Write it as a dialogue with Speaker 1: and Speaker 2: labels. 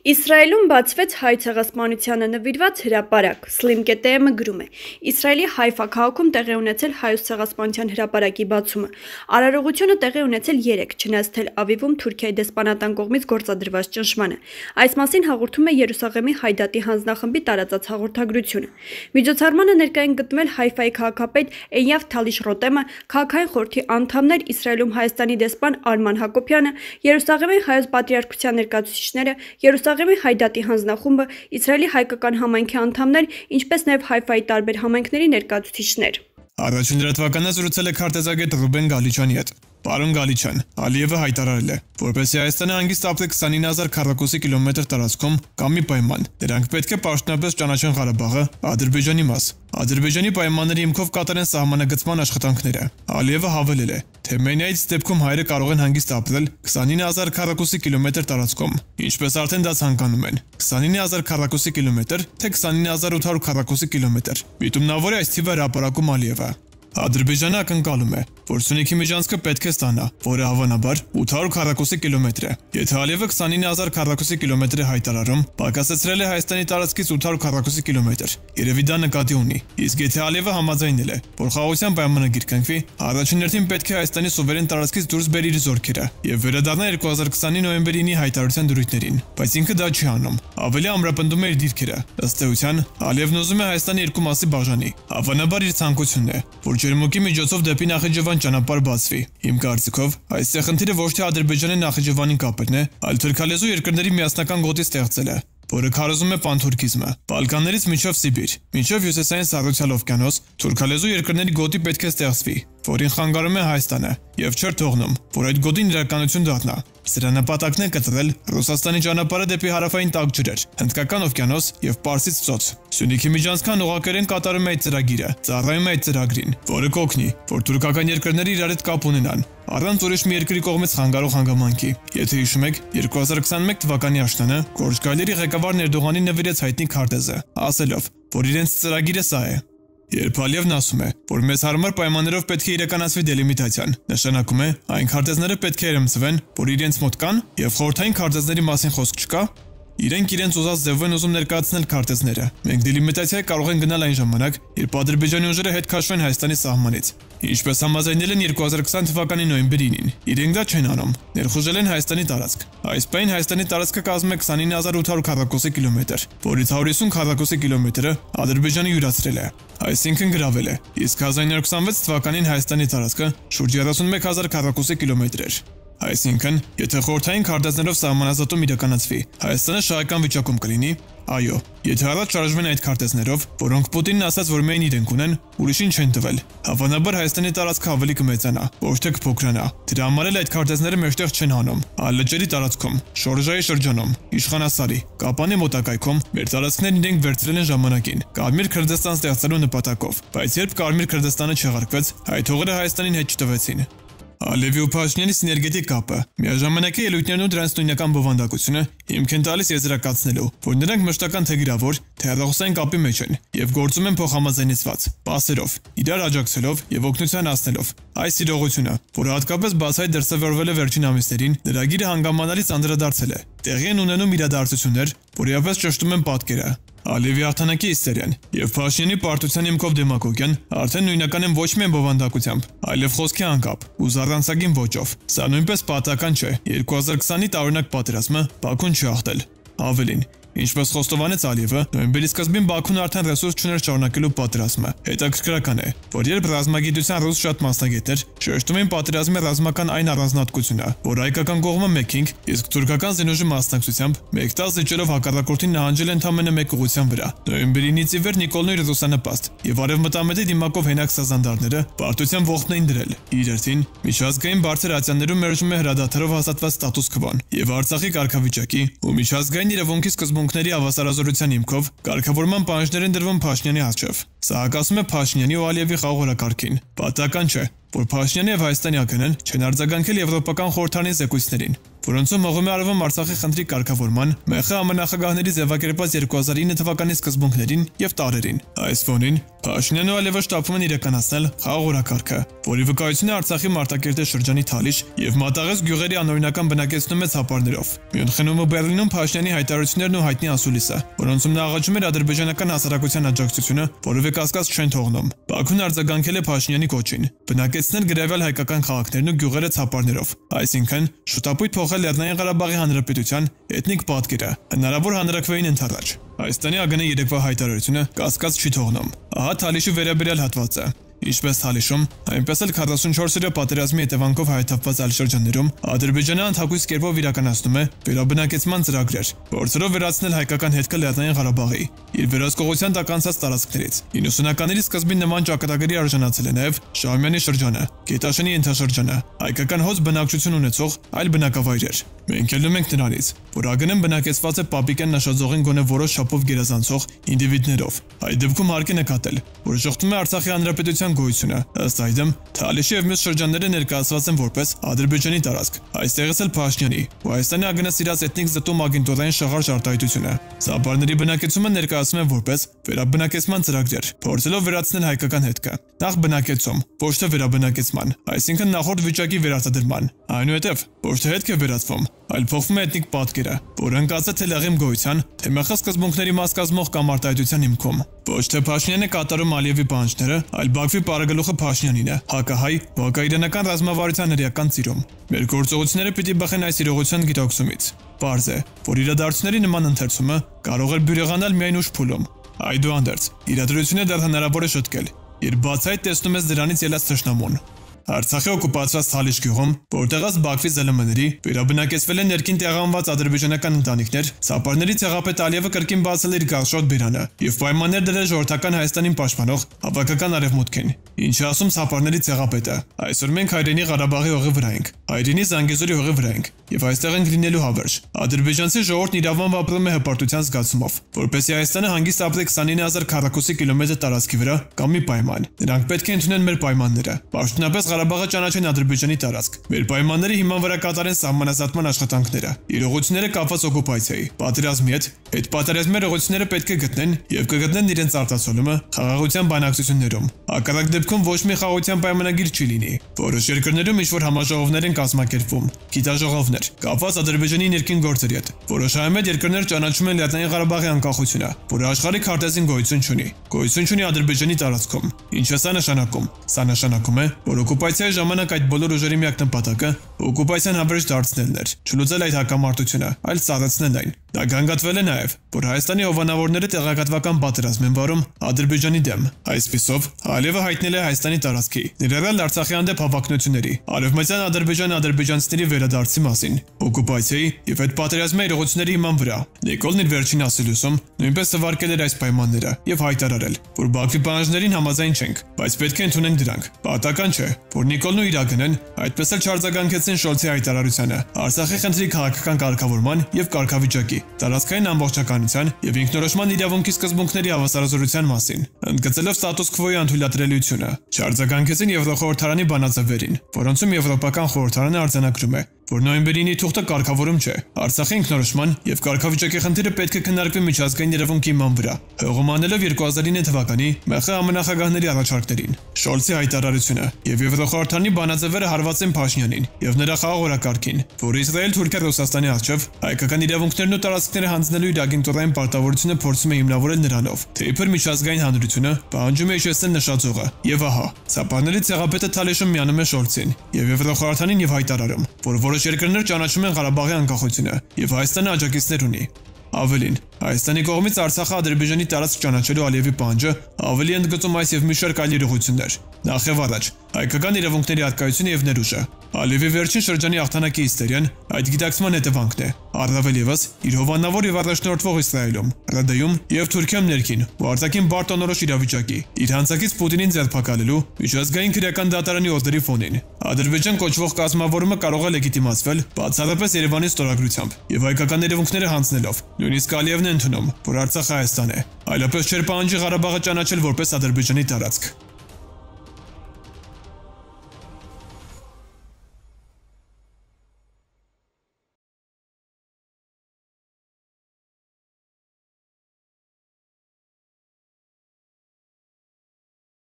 Speaker 1: Իսրայելում բացվեց հայ ցեղասպանությանը նվիրված հրապարակ։ Slim.am-ը գրում է. Իսրայելի Հայֆա քաղաքում տեղի ունեցել հայոց ցեղասպանության հրապարակի բացումը։ Արարողությունը տեղի ունեցել 3, չնայած Թել Ավիվում Թուրքիայի դեսպանատան կողմից գործադրված ճնշմանը։ Այս մասին հաղորդում է Երուսաղեմի Հայդատի հանձնախմբի տարածած հաղորդագրությունը։ Միջոցառմանը ներկա են գտնվել Հայֆայի քաղաքապետ Էյավ Թալիշ-Ռոտեմը, քաղաքային խորհրդի անդամներ, Իսրայելում Հայաստանի դեսպան Արման Հակոբյանը, Երուսաղեմի հայոց պատրիարքության ներկայացուցիչները, Երուսաղեմի Հայդատի հանձնախումբը, Իսրայելի հայկական համայնքի անդամներ, ինչպես նաև Հայֆայի տարբեր համայնքների ներկայացուցիչներ։
Speaker 2: Առաջին լրատվականը զրուցել է քարտեզագետ Ռուբեն Գալիչյանի հետ։ Պարոն Գալիչյան, Ալիևը հայտարարել է, որպեսզի Հայաստանը հանգիստ ապրի 29000 քառակուսի կիլոմետր տարածքում կա մի պայման։ Դրանք պետք է պաշտոնապես ճանաչեն Ղարաբաղը, Ադրբեջանի մաս։ Ադրբեջանի պայմանների հիմքով կատարեն սահմանագծման աշխատանքները։ Ալիևը հավելել է, թե Մենայից դեպքում հայերը կարող են հանգիստ ապրել 29000 քառակուսի կիլոմետր տարածքում, ինչպես արդեն դա ցանկանում են։ 29000 քառակուսի կիլոմետր, թե 29800 քառակուսի կիլոմետր։ Միտումնավոր է այս թիվը հրապարակում Ալիևը։ Ադրբեջանը ակնկալում է, որ Սյունիքի միջանցքը պետք է ստանա, որը հավանաբար 800 քառակուսի կիլոմետր է։ Եթե Ալիևը 29000 քառակուսի կիլոմետր է հայտարարում, պակասեցրել է Հայաստանի տարածքից 800 քառակուսի կիլոմետր։ Երևի դա նկատի ունի։ Իսկ եթե Ալիևը համաձայնել է, որ խաղաղության պայմանագիր կնքվի, առաջին հերթին պետք է Հայաստանի սուվերեն տարածքից դուրս բերի իր զորքերը եւ վերադառնա 2020-ի նոյեմբերի 9-ի հայտարարության դրույթներին, բայց ինքը դա չի անում։ Ավելի ամրապնդում է իր դիրքերը։ Ըստ էության, Ալիևն ուզում է Հայաստանի երկու մասի բաժանի։ Հավանաբար իր ցանկությունն է, որ ջերմուկի միջոցով դեպի Նախիջևան ճանապարհ բացվի։ Իմ կարծիքով, այս խնդիրը ոչ թե Ադրբեջանի Նախիջևանին կապելն է, այլ թուրքալեզու երկրների միասնական գոտի ստեղծելը, որը քարոզում է պանթուրքիզմը։ Բալկաններից մինչև Սիբիր, մինչև Հյուսիսային Սառուցյալ օվկիանոս, թուրքալեզու երկրների գոտի պետք է ստեղծվի, որին խանգարում է Հայաստանը, եւ չէր թողնում, որ այդ գոտին իրականություն դառնա։ Սրա նպատակն է կտրել Ռուսաստանի ճանապարհը դեպի հարավային տաք ջրեր, Հնդկական օվկիանոս եւ Պարսից ծոց։ Սյունիքի միջանցքն ուղղակերեն կատարում է այդ ծրագիրը, ծառայում է այդ ծրագրին, որը կօգնի, որ թուրքական երկրները իրար հետ կապ ունենան, առանց ուրիշ մի երկրի կողմից խանգարող հանգամանքի։ Եթե հիշում եք, 2021 թվականի աշնանը Գորժգայլերի ղեկավարն Էրդողանին նվիրեց հայտնի քարտեզը, ասելով, որ իրենց ծրագիրը սա է։ Երբ Ալիևն ասում է, որ մեզ հարմար պայմաններով պետք է իրականացվի դելիմիտացիան, նշանակում է, այն քարտեզները պետք է երեմցվեն, որ իրենց մոտ կան, եւ խորհրդային քարտեզների մասին խոսք չկա։ Իրենք իրենց ուզած ձևով են ուզում ներկայացնել քարտեզները։ Մենք դելիմիտացիա կարող են գնալ այն ժամանակ, երբ Ադրբեջանի ուժերը հետ քաշվեն Հայաստանի սահմանից։ Ինչպես համաձայնել են 2020 թվականի նոյեմբերի 9-ին։ Իրենք դա չեն անում։ Ներխուժել են Հայաստանի տարածք։ Այս պայն Հայաստանի տարածքը կազմում է 29800 քառակուսի կիլոմետր, որից 150 քառակուսի կիլոմետրը Ադրբեջանը յուրացրել է։ Այսինքն գրավել է։ Իսկ 1926 թվականին Հայաստանի տարածքը շուրջ 31000 քառակուսի կիլոմետր էր։ Այսինքն, եթե խորհրդային քարտեզներով սահմանազատում իրականացվի, Հայաստանը շահեկան վիճակում կլինի։ Այո, եթե առաջ շարժվեն այդ քարտեզներով, որոնք Պուտինն ասաց, որ միայն իրենք ունեն, ուրիշին չեն տվել, հավանաբար Հայաստանի տարածքը ավելի կմեծանա, ոչ թե կփոքրանա։ Դրա համար էլ այդ քարտեզները մեջտեղ չեն հանում։ Ալջերի տարածքում, Շորժայի շրջանում, Իշխանասարի, Կապանի մոտակայքում մեր տարածքներն իրենք վերցրել են ժամանակին Կարմիր Քրդստան ստեղծելու նպատակով, բայց երբ Կարմիր Քրդստանը չեղարկվեց, այդ հողերը Հայաստանին հետ չտվեցին։ Ալիևի ու Փաշինյանի սիներգետիկ կապը, միաժամանակ ելույթներն ու դրանց նույնական բովանդակությունը հիմք են տալիս եզրակացնելու, որ նրանք մշտական թե գրավոր, թե հեռախոսային կապի մեջ են եւ գործում են փոխհամաձայնեցված, պասերով, իրար աջակցելով եւ օգնության հասնելով։ Այս իրողությունը, որը հատկապես բացահայտ դրսևորվել է վերջին ամիսներին, լրագիրը հանգամանալից անդրադարձել է։ Տեղի են ունենում իրադարձություններ, որիապես ճշտում են պատկերը։ Ալիևի հաղթանակի իստերիան եւ Փաշինյանի պարտության հիմքով դեմագոգիան արդեն նույնական են ոչ միայն բովանդակությամբ, այլև խոսքի անկապ ու զառանցագին ոճով։ Սա նույնպես պատահական չէ։ 2020-ի տարօրինակ պատերազմը Բաքուն չի հաղթել։ Ավելին, ինչպես խոստովանեց Ալիևը, նոյեմբերի սկզբին Բաքուն արդեն ռեսուրս չուներ շարունակելու պատերազմը։ Հետաքրքրական է, որ երբ ռազմագիտության ռուս շատ մասնագետներ շեշտում են պատերազմի ռազմական այն առանձնահատկությունը, որ հայկական կողմը մեկինք, իսկ թուրքական զինուժի մասնակցությամբ մեկ տալ զիջելով հակառակորդին նահանջել ընդամենը մեկ ուղղության վրա։ Նոյեմբերի 9-ից ի վեր Նիկոլնոյ ռուսանպաստ եւ արևմտամետի դիմակով հենակ սազանդարները պարտության ողքն էին դրել։ Իր հերթին միջազգային բարձր ացիաներում մերժում է հրադադարով հաստատված ստատուս քվոն եւ Արցախի կարգավիճակի ու միջազգային իրավունքի սկզբունքների հավասարազորության հիմքով կարգավորման պահանջներ են դրվում Փաշինյանի առջև։ Սա հակասում է Փաշինյանի ու Ալիևի խաղաղ օրակարգին։ Պատահական չէ, որ Փաշինյանը եւ Հայաստանի ԱԳՆ-ն չեն արձագանքել Եվրոպական խորհրդարանի զեկույցներին, որոնցում մղում է արվում Արցախի խնդրի կարգավորման ՄԽ ԱՄՆ-նախագահների ձևակերպած 2009 թվականի սկզբունքներին եւ տարերին։ Այս ֆոնին Փաշինյանն ու Ալիևը շտապում են իրականացնել խաղաղ օրակարգը, որի վկայությունը Արցախի Մարտակերտե շրջանի Թալիշ եւ Մատաղես գյուղերի անօրինական բնակեցնում է ցապարներով։ Մյունխենում ու Բերլինում Փաշինյանի հայտարարություններն ու հայտնի ասուլիսը, որոնցում նա աղաչում էր ադրբեջանական հասարակության աջակցությունը, որովե կասկած չեն թողնում։ Բաքուն արձագանքել է Փաշինյանի կոչին, բնակեցնել գրավել հայկական քաղաքներն ու գյուղերը ցապարներով, այսինքն շուտապույտ փոխել Լեռնային Ղարաբաղի Հանրապետության էթնիկ պատկերը, հնարավոր հանրակրվեին ընթരാճ։ Հայաստանի ԱԳՆ-ի երեկվա հայտարարությունը կասկած չի թողնում։ Ահա Թալիշի վերաբերյալ հատվածը։ Ինչպես Թալիշում, այնպես էլ 44-րդ պատերազմի հետևանքով հայթափված այլ շրջաններում Ադրբեջանը անթակույց կերպով իրականացնում է վերաբնակեցման ծրագրեր, փորձելով վերացնել հայկական հետքը Լեռնային Ղարաբաղի իր վերահսկողության տակ անցած տարածքներից։ 90-ականների սկզբին նման ճակատագրի արժանացել է նաև Շահումյանի շրջանը, Գետաշենի ենթաշրջանը, հայկական հոծ բնակչություն ունեցող այլ բնակավայրեր։ Մենք ելնում ենք նրանից, որ ԱԳՆ-ն բնակեցված է Պապիկյան նշաձողին գոնե որոշ չափով գերազանցող ինդիվիդներով։ Այդ դեպքում հարկ է նկատել, որ շղթում է Արցախի հանրապետության գոյությունը, ըստ այդմ Թալիշի եւ մյուս շրջանները ներկայացված են որպես Ադրբեջանի տարածք։ Այստեղից էլ Փաշինյանի ու Հայաստանի ԱԳՆ սիրած էթնիկ զտում ագենտորային շղարշ արտահայտությունը։ Սապարների բնակեցումը ներկայացվում է որպես վերաբնակեցման ծրագրեր, փորձելով վերացնել հայկական հետքը։ Նախ բնակեցում, ոչ թե վերաբնակեցման, այսինքն նախորդ վիճակի վերարտադրման։ Այնուհետև ոչ թե հետք է վերածվում, այլ փոխվում է էթնիկ պատկերը, որը ընկած է թե լեղիմ գոյության, թե ՄԽ սկզբունքների մաս կազմող կամ արտահայտության հիմքում։ Ոչ թե Փաշինյանը կատարում Ալիևի պահանջները, այլ Բաքվի պարագլուխը Փաշինյանին է, հակահայ, հակաիրանական ռազմավարության հրեական ծիրում։ Մեր գործողությունները պիտի բխեն այս իրողության գիտակցումից։ Պարզ է, որ իրադարձությունների նման ընթերցումը կարող է բյուրեղանալ միայն ուշ փուլում։ Այդուհանդերձ, իրադրությունը դեռ հնարավոր է շտկել, երբ բացահայտ տեսնում ես դրանից ելած թշնամուն։ Արցախի օկուպացված Թալիշ գյուղում, որտեղած Բաքվի ԶԼՄ-ների վերաբնակեցվել են ներքին տեղանված ադրբեջանական ընտանիքներ, սապարների ցեղապետ Ալիևը կրկին բացել էր գաղշոտ բերանը եւ պայմաններ դրել ժողովրդական Հայաստանին պաշտպանող հավաքական արևմուտքին։ Ինչի ասում սապարների ցեղապետը։ Այսօր մենք հայրենի Ղարաբաղի հողի վրա ենք, հայրենի Զանգեզուրի հողի վրա ենք եւ այստեղ ենք լինելու հավերժ։ Ադրբեջանցի ժողովուրդն իրավամբ ապրում է հպարտության զգացումով, որպեսզի Հայաստանը հանգիստ ապրի 29000 քառակուսի կիլոմետր տարածքի վրա կամ մի պայման։ Նրանք պետք է ընդունեն մեր պայմանները։ Պաշտոնապես Ղարաբաղը ճանաչեն Ադրբեջանի տարածք։ Մեր պայմանների հիման վրա կատարեն սահմանազատման աշխատանքները։ Իրողությունները կապված օկուպացիայի, պատերազմի հետ պատերազմի իրողությունները պետք է գտնեն եւ կգտնեն իրենց արտացոլումը խաղաղության բանակցություններում։ Հակառակ դեպքում ոչ մի խաղաղության պայմանագիր չի լինի։ Որոշ երկրներում ինչ-որ համաժողովներ են կազմակերպվում, գիտաժողովներ, կապված Ադրբեջանի ներքին գործերի հետ։ Որոշ այլ երկրներ ճանաչում են Լեռնային Ղարաբաղի անկախությունը, որը աշխարհի քարտեզին գոյություն չունի։ Գոյություն չունի Ադրբեջանի տարածքում։ Ինչ է սա նշանակում։ Սա նշանակում է, որ օկուպացիայի ժամանակ այդ բոլոր ուժերի միակ նպատակը օկուպացիան հավերժ դարձնելն էր, չլուծել այդ հակամարտությունը, այլ սառեցնել այն։ Դա գանգատվել է նաև, որ Հայաստանի հովանավորները տեղեկատվական պատերազմ են վարում Ադրբեջանի դեմ։ Այսպիսով, Ալիևը հայտնել է Հայաստանի տարածքի, ներառյալ Արցախի հանդեպ հավակնությունների, արևմտյան ադրբեջանցիների վերադարձի մասին, օկուպացիայի եւ այդ պատերազմի իրողությունների հիման վրա։ Նիկոլն իր վերջին ասելուսում նույնպես թվարկել էր այս պայմանները եւ հայտարարել, որ Բաքվի պահանջներին համաձայն չենք, բայց պետք է ընդունենք դրանք։ Պատահական չէ, որ Նիկոլն ու իր ԱԳՆ-ն այդպես էլ չարձագանքեցին Շոլցի հայտարարությանը Արցախի խնդրի քաղաքական կարգավորման եւ կարգավիճակի, տարածքային ամբողջականության եւ ինքնորոշման իրավունքի սկզբունքների հավասարազորության մասին, ընդգծելով ստատուս քվոյի անդուլատրելիությունը։ Չարձագանքեցին Եվրոխորհրդարանի բանաձևերին, որոնցում Եվրոպական խորհրդարանը արձանագրում է, որ նոյեմբերի 9-ի թուղթը կարգավորում չէ։ Արցախի ինքնորոշման եւ կարգավիճակի խնդիրը պետք է քննարկվի միջազգային իրավունքի հիման վրա, հողոմանելով 2009 թվականի ՄԽ ԱՄՆ-նախագահների առաջարկներին։ Շոլցի հայտարարությունը եւ Եվրոխորհրդարանի բանաձևերը հարվածեն Փաշինյանին եւ նրա խաղաղ օրակարգին, որը Իսրայել-Թուրքիա Ռուսաստանի առջեւ հայկական իրավունքներն ու տարածքները հանձնելու իր ագենտորային պարտավորությունը փորձում է հիմնավորել նրանով, թե իբր միջազգային հանրությունը պահանջում է իջեցնել նշաձողը։ Եվ ահա, սապաների ցեղապետը Թալիշում միանում է Շոլցին եւ Եվրոխորհրդարանին եւ հայտարարում, որ որոշ երկրներ ճանաչում են Ղարաբաղի անկախությունը եւ Հայաստանը աջակիցներ ունի։ Ավելին, Հայաստանի կողմից Արցախը Ադրբեջանի տարածք ճանաչելու Ալիևի պահանջը ավելի ընդգծում այս եւ մի շարք այլ իրողություններ։ Նախ եւ առաջ, հայկական իրավունքների արկայությունը եւ ներուժը։ Ալիևի վերջին շրջանի հաղթանակի հիստերիան այդ գիտակցման հետևանքն է։ Առավել եւս, իր հովանավոր եւ առաջնորդվող Իսրայելում, ՌԴ-ում եւ Թուրքիայում ներքին ու արտաքին բարտոնորոշ իրավիճակի, իր հանցակից Պուտինին ձերբակալելու միջազգային քրեական դատարանի օրդերի ֆոնին, Ադրբեջան կոչվող կազմավորումը կարող է լեգիտիմացվել բացառապես Երևանի ստորագրությամբ եւ հայկական իրավունքները հանձնելով։ Նույնիսկ Ալիևն է ընդունում, որ Արցախը Հայաստան է, այլապես չէր պահանջի Ղարաբաղը ճանաչել որպես Ադրբեջանի տարածք։